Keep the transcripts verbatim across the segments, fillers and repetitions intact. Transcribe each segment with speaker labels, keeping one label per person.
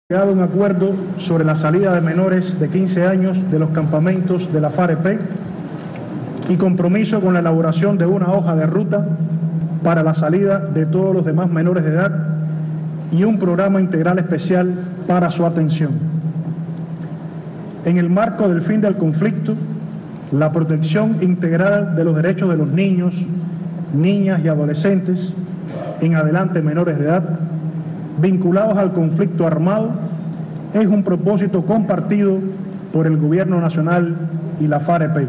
Speaker 1: llegado a un acuerdo sobre la salida de menores de quince años de los campamentos de la FAREP y compromiso con la elaboración de una hoja de ruta para la salida de todos los demás menores de edad y un programa integral especial para su atención. En el marco del fin del conflicto, la protección integral de los derechos de los niños, niñas y adolescentes, en adelante menores de edad, vinculados al conflicto armado, es un propósito compartido por el Gobierno Nacional y la FAREP.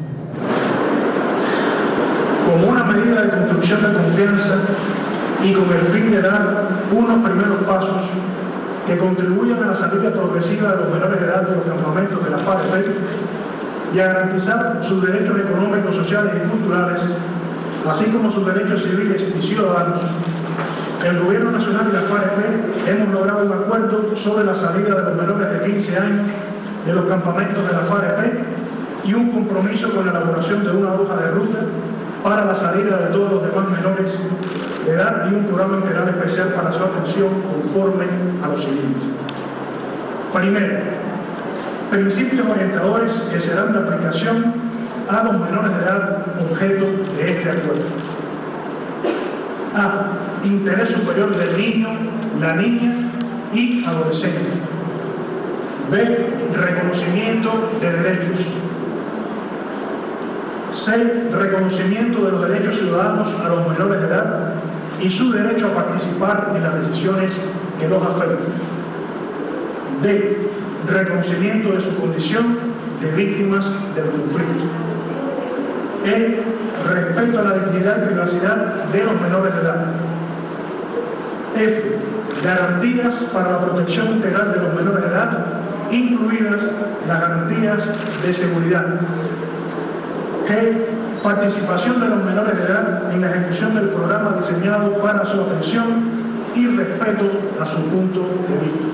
Speaker 1: Como una medida de construcción de confianza y con el fin de dar unos primeros pasos que contribuyan a la salida progresiva de los menores de edad de los campamentos de la FAREP y a garantizar sus derechos económicos, sociales y culturales, así como sus derechos civiles y ciudadanos, el Gobierno Nacional y la FAREP hemos logrado un acuerdo sobre la salida de los menores de quince años de los campamentos de la FAREP y un compromiso con la elaboración de una hoja de ruta para la salida de todos los demás menores de edad y un programa integral especial para su atención conforme a lo siguiente. Primero, principios orientadores que serán de aplicación a los menores de edad objeto de este acuerdo. A. Interés superior del niño, la niña y adolescente. B. Reconocimiento de derechos. C. Reconocimiento de los derechos ciudadanos a los menores de edad y su derecho a participar en las decisiones que los afecten. D. Reconocimiento de su condición de víctimas del conflicto. E. Respeto a la dignidad y privacidad de los menores de edad. F. Garantías para la protección integral de los menores de edad, incluidas las garantías de seguridad. G. Participación de los menores de edad en la ejecución del programa diseñado para su atención y respeto a su punto de vista.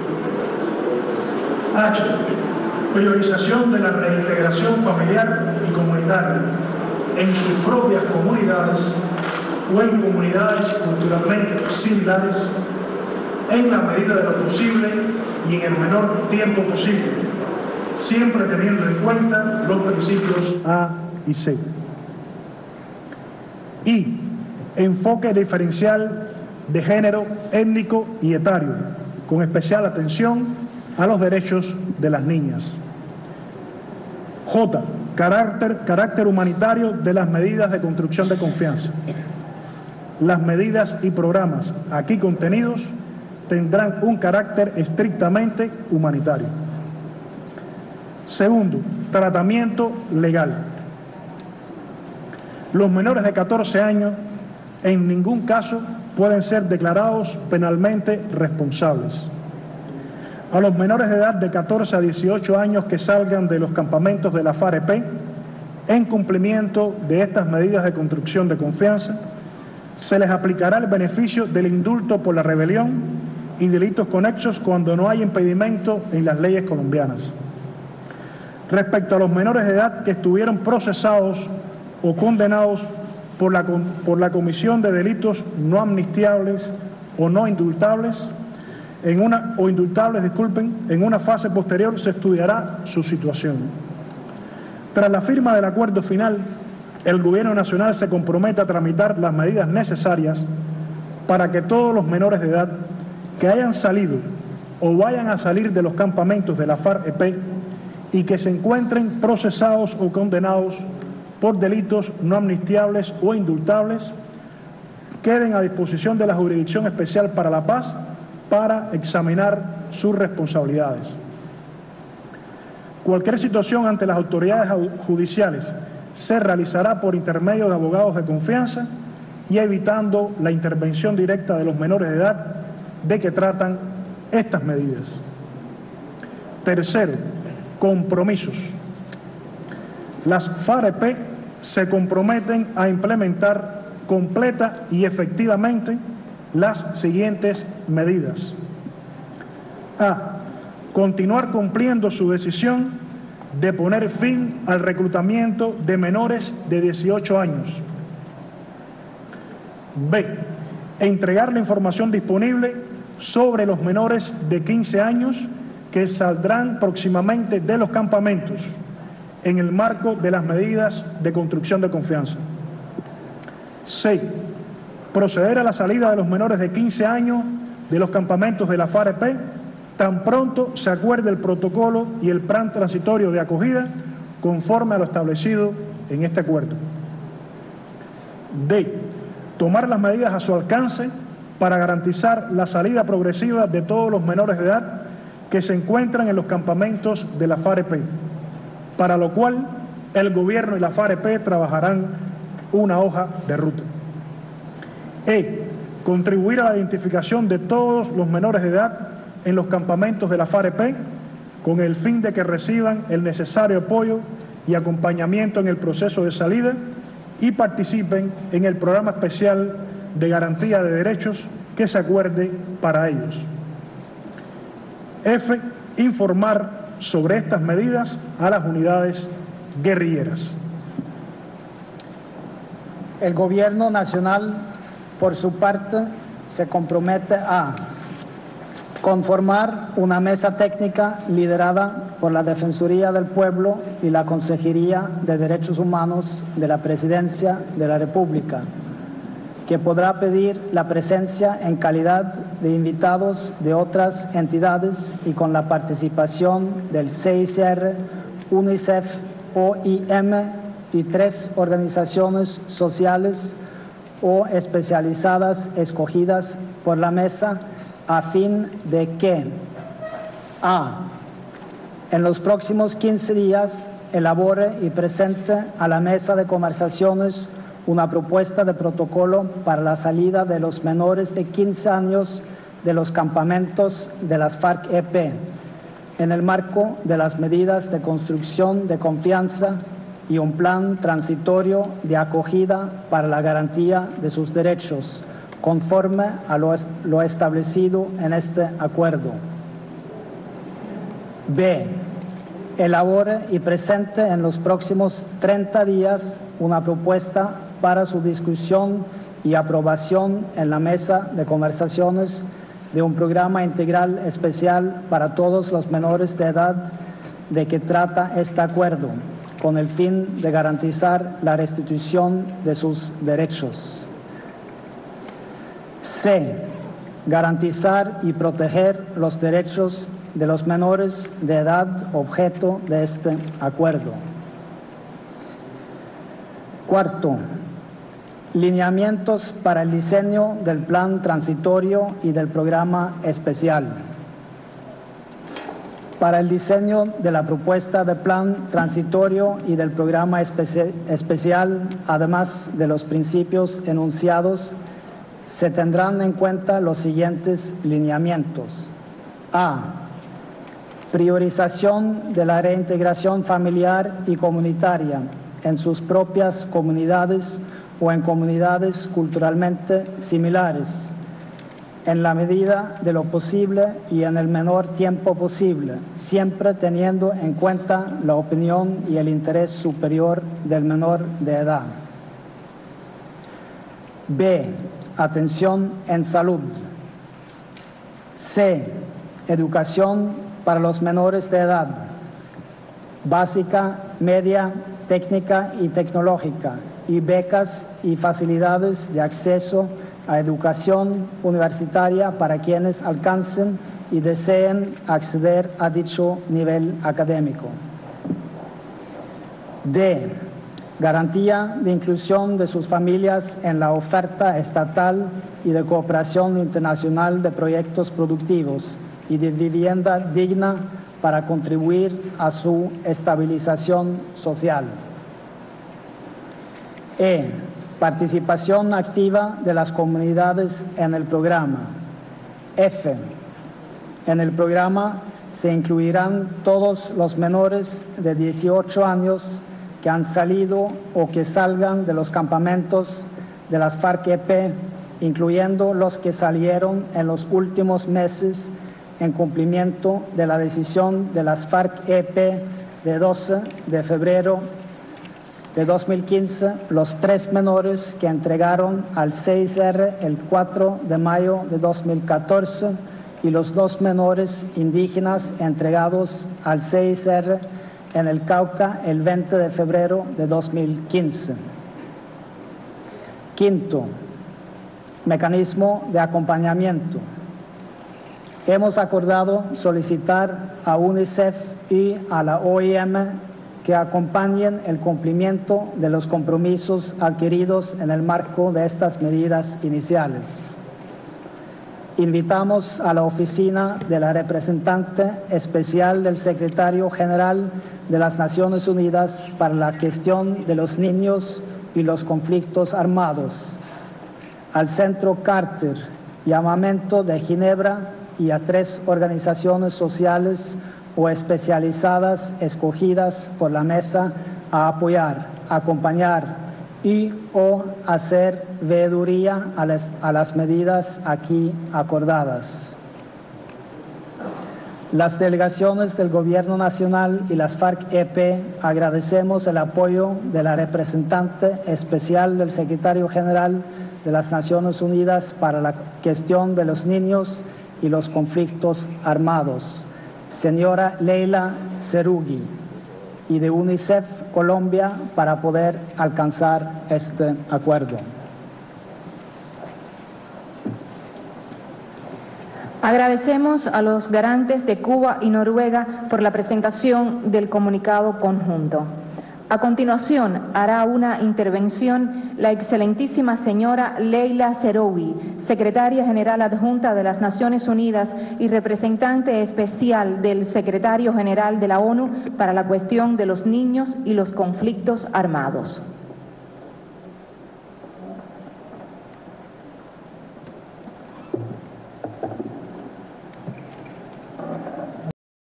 Speaker 1: H. Priorización de la reintegración familiar y comunitaria en sus propias comunidades o en comunidades culturalmente similares en la medida de lo posible y en el menor tiempo posible, siempre teniendo en cuenta los principios A y C. Y enfoque diferencial de género, étnico y etario, con especial atención a los derechos de las niñas. J. Carácter, carácter humanitario de las medidas de construcción de confianza. Las medidas y programas aquí contenidos tendrán un carácter estrictamente humanitario. Segundo, tratamiento legal. Los menores de catorce años en ningún caso pueden ser declarados penalmente responsables. A los menores de edad de catorce a dieciocho años que salgan de los campamentos de la FAREP, en cumplimiento de estas medidas de construcción de confianza, se les aplicará el beneficio del indulto por la rebelión y delitos conexos cuando no hay impedimento en las leyes colombianas. Respecto a los menores de edad que estuvieron procesados o condenados por la, por la comisión de delitos no amnistiables o no indultables, en una, o indultables, disculpen, en una fase posterior se estudiará su situación. Tras la firma del acuerdo final, el Gobierno Nacional se compromete a tramitar las medidas necesarias para que todos los menores de edad que hayan salido o vayan a salir de los campamentos de la FAREP y que se encuentren procesados o condenados por delitos no amnistiables o indultables, queden a disposición de la Jurisdicción Especial para la Paz para examinar sus responsabilidades. Cualquier situación ante las autoridades judiciales se realizará por intermedio de abogados de confianza y evitando la intervención directa de los menores de edad de que tratan estas medidas. Tercero, compromisos. Las FAREP se comprometen a implementar completa y efectivamente las siguientes medidas. A. Continuar cumpliendo su decisión de poner fin al reclutamiento de menores de dieciocho años. B. Entregar la información disponible sobre los menores de quince años que saldrán próximamente de los campamentos en el marco de las medidas de construcción de confianza. C. Proceder a la salida de los menores de quince años de los campamentos de la FAREP tan pronto se acuerde el protocolo y el plan transitorio de acogida conforme a lo establecido en este acuerdo. D. Tomar las medidas a su alcance para garantizar la salida progresiva de todos los menores de edad que se encuentran en los campamentos de la FAREP, para lo cual el gobierno y la FAREP trabajarán una hoja de ruta. E. Contribuir a la identificación de todos los menores de edad en los campamentos de la FAREP con el fin de que reciban el necesario apoyo y acompañamiento en el proceso de salida y participen en el programa especial de garantía de derechos que se acuerde para ellos. F. Informar sobre estas medidas a las unidades guerrilleras.
Speaker 2: El Gobierno Nacional, por su parte, se compromete a conformar una mesa técnica liderada por la Defensoría del Pueblo y la Consejería de Derechos Humanos de la Presidencia de la República, que podrá pedir la presencia en calidad de invitados de otras entidades y con la participación del C I C R, UNICEF, O I M y tres organizaciones sociales o especializadas escogidas por la mesa a fin de que a. En los próximos quince días elabore y presente a la mesa de conversaciones una propuesta de protocolo para la salida de los menores de quince años de los campamentos de las FARC-E P en el marco de las medidas de construcción de confianza y un plan transitorio de acogida para la garantía de sus derechos, conforme a lo, lo establecido en este acuerdo. B. Elabore y presente en los próximos treinta días una propuesta para su discusión y aprobación en la mesa de conversaciones de un programa integral especial para todos los menores de edad de que trata este acuerdo, con el fin de garantizar la restitución de sus derechos. C. Garantizar y proteger los derechos de los menores de edad objeto de este acuerdo. Cuarto, lineamientos para el diseño del plan transitorio y del programa especial. Para el diseño de la propuesta de plan transitorio y del programa espe- especial, además de los principios enunciados, se tendrán en cuenta los siguientes lineamientos. A. Priorización de la reintegración familiar y comunitaria en sus propias comunidades o en comunidades culturalmente similares, en la medida de lo posible y en el menor tiempo posible, siempre teniendo en cuenta la opinión y el interés superior del menor de edad. B. Atención en salud. C. Educación para los menores de edad, básica, media, técnica y tecnológica, y becas y facilidades de acceso a educación universitaria para quienes alcancen y deseen acceder a dicho nivel académico. D. Garantía de inclusión de sus familias en la oferta estatal y de cooperación internacional de proyectos productivos y de vivienda digna para contribuir a su estabilización social. E. Participación activa de las comunidades en el programa. F. En el programa se incluirán todos los menores de dieciocho años que han salido o que salgan de los campamentos de las FARC-E P, incluyendo los que salieron en los últimos meses en cumplimiento de la decisión de las FARC-E P de doce de febrero de dos mil quince, los tres menores que entregaron al C I C R el cuatro de mayo de dos mil catorce y los dos menores indígenas entregados al C I C R en el Cauca el veinte de febrero de dos mil quince. Quinto, mecanismo de acompañamiento. Hemos acordado solicitar a UNICEF y a la O I M que acompañen el cumplimiento de los compromisos adquiridos en el marco de estas medidas iniciales. Invitamos a la oficina de la representante especial del secretario general de las Naciones Unidas para la cuestión de los niños y los conflictos armados, al Centro Carter, Llamamiento de Ginebra y a tres organizaciones sociales o especializadas escogidas por la mesa a apoyar, acompañar y o hacer veeduría a las, a las medidas aquí acordadas. Las delegaciones del Gobierno Nacional y las FARC-E P agradecemos el apoyo de la representante especial del Secretario General de las Naciones Unidas para la cuestión de los niños y los conflictos armados, señora Leila Serugui, y de UNICEF Colombia para poder alcanzar este acuerdo.
Speaker 3: Agradecemos a los garantes de Cuba y Noruega por la presentación del comunicado conjunto. A continuación, hará una intervención la excelentísima señora Leila Zeroui, secretaria general adjunta de las Naciones Unidas y representante especial del secretario general de la ONU para la cuestión de los niños y los conflictos armados.